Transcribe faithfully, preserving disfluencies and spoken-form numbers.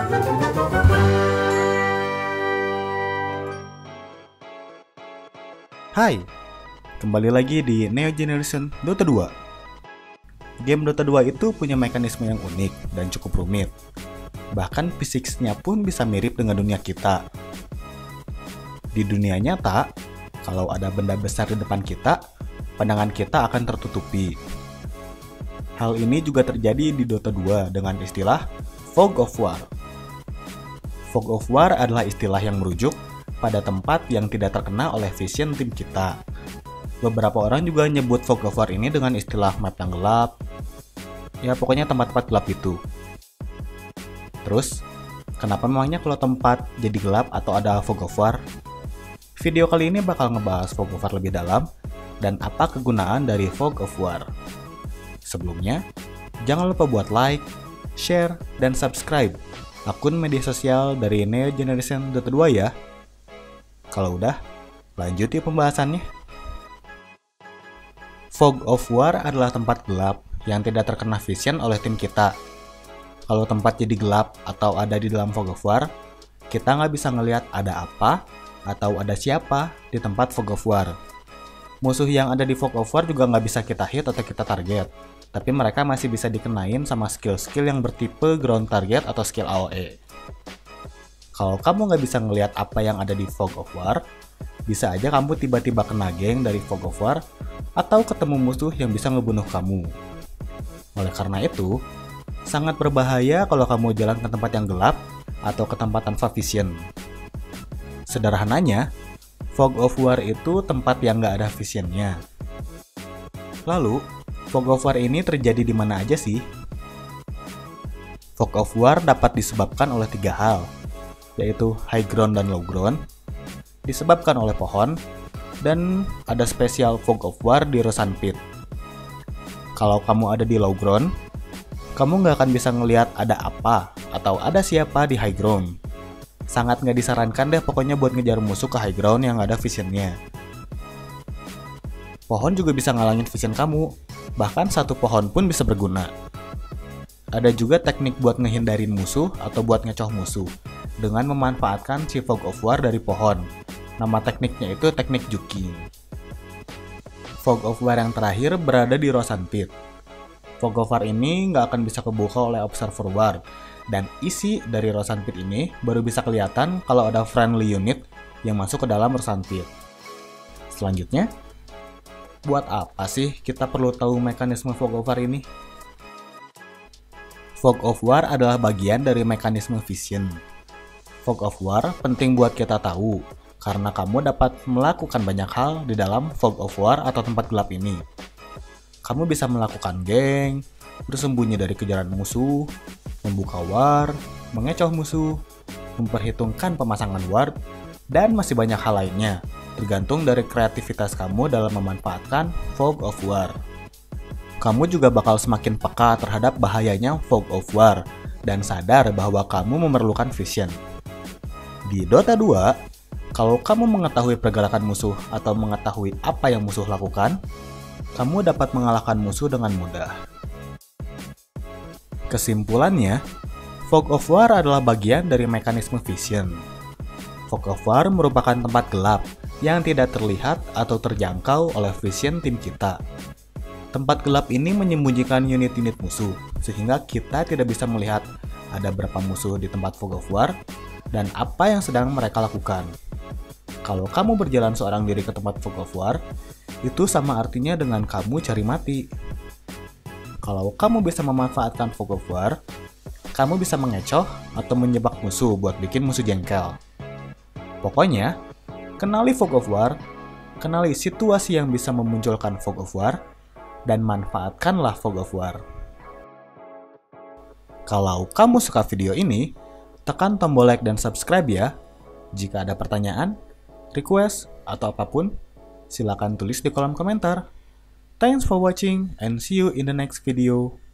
Hai, kembali lagi di Neo Generation Dota dua. Game Dota dua itu punya mekanisme yang unik dan cukup rumit. Bahkan fisiknya pun bisa mirip dengan dunia kita. Di dunia nyata, kalau ada benda besar di depan kita, pandangan kita akan tertutupi. Hal ini juga terjadi di Dota dua dengan istilah Fog of War. Fog of War adalah istilah yang merujuk pada tempat yang tidak terkena oleh vision tim kita. Beberapa orang juga nyebut Fog of War ini dengan istilah map yang gelap. Ya pokoknya tempat-tempat gelap itu. Terus, kenapa memangnya kalau tempat jadi gelap atau ada Fog of War? Video kali ini bakal ngebahas Fog of War lebih dalam dan apa kegunaan dari Fog of War. Sebelumnya, jangan lupa buat like, share, dan subscribe akun media sosial dari Neo Generation Dota dua ya. Kalau udah, lanjut yuk pembahasannya. Fog of War adalah tempat gelap yang tidak terkena vision oleh tim kita. Kalau tempat jadi gelap atau ada di dalam Fog of War, kita nggak bisa ngelihat ada apa atau ada siapa di tempat Fog of War. Musuh yang ada di Fog of War juga nggak bisa kita hit atau kita target, tapi mereka masih bisa dikenain sama skill-skill yang bertipe ground target atau skill A O E. Kalau kamu nggak bisa ngelihat apa yang ada di Fog of War, bisa aja kamu tiba-tiba kena geng dari Fog of War atau ketemu musuh yang bisa ngebunuh kamu. Oleh karena itu, sangat berbahaya kalau kamu jalan ke tempat yang gelap atau ke tempat tanpa vision. Sederhananya, Fog of War itu tempat yang nggak ada visionnya. Lalu, Fog of War ini terjadi di mana aja sih? Fog of War dapat disebabkan oleh tiga hal, yaitu high ground dan low ground, disebabkan oleh pohon, dan ada spesial Fog of War di Rosan Pit. Kalau kamu ada di low ground, kamu nggak akan bisa ngelihat ada apa atau ada siapa di high ground. Sangat nggak disarankan deh pokoknya buat ngejar musuh ke high ground yang ada visionnya. Pohon juga bisa ngalangin vision kamu, bahkan satu pohon pun bisa berguna. Ada juga teknik buat ngehindarin musuh atau buat ngecoh musuh dengan memanfaatkan si Fog of War dari pohon. Nama tekniknya itu teknik juking. Fog of War yang terakhir berada di Rosan Pit. Fog of War ini nggak akan bisa kebuka oleh Observer War, dan isi dari Rosan Pit ini baru bisa kelihatan kalau ada friendly unit yang masuk ke dalam Rosan Pit. Selanjutnya, buat apa sih kita perlu tahu mekanisme Fog of War ini? Fog of War adalah bagian dari mekanisme vision. Fog of War penting buat kita tahu, karena kamu dapat melakukan banyak hal di dalam Fog of War atau tempat gelap ini. Kamu bisa melakukan geng, bersembunyi dari kejaran musuh, membuka war, mengecoh musuh, memperhitungkan pemasangan ward, dan masih banyak hal lainnya, tergantung dari kreativitas kamu dalam memanfaatkan Fog of War. Kamu juga bakal semakin peka terhadap bahayanya Fog of War, dan sadar bahwa kamu memerlukan vision. Di Dota dua, kalau kamu mengetahui pergerakan musuh atau mengetahui apa yang musuh lakukan, kamu dapat mengalahkan musuh dengan mudah. Kesimpulannya, Fog of War adalah bagian dari mekanisme vision. Fog of War merupakan tempat gelap yang tidak terlihat atau terjangkau oleh vision tim kita. Tempat gelap ini menyembunyikan unit-unit musuh, sehingga kita tidak bisa melihat ada berapa musuh di tempat Fog of War dan apa yang sedang mereka lakukan. Kalau kamu berjalan seorang diri ke tempat Fog of War, itu sama artinya dengan kamu cari mati. Kalau kamu bisa memanfaatkan Fog of War, kamu bisa mengecoh atau menyebak musuh buat bikin musuh jengkel. Pokoknya, kenali Fog of War, kenali situasi yang bisa memunculkan Fog of War, dan manfaatkanlah Fog of War. Kalau kamu suka video ini, tekan tombol like dan subscribe ya. Jika ada pertanyaan, request, atau apapun, silakan tulis di kolom komentar. Thanks for watching and see you in the next video.